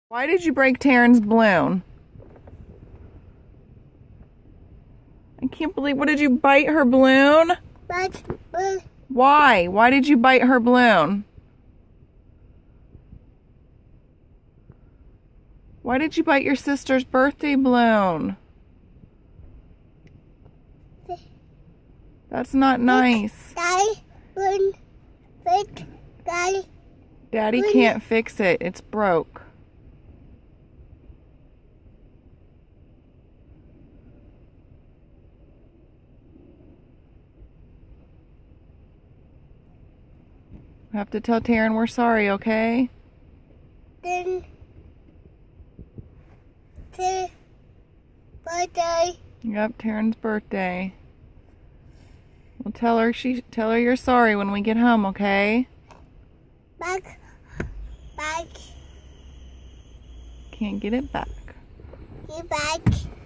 Why did you break Taryn's balloon? I can't believe, what did you bite her balloon? Why? Why did you bite her balloon? Why did you bite your sister's birthday balloon? That's not nice. Daddy can't fix it. It's broke. We have to tell Taryn we're sorry, okay? Then birthday. Yep, Taryn's birthday. We'll tell her you're sorry when we get home, okay? Back. Can't get it back. Get back.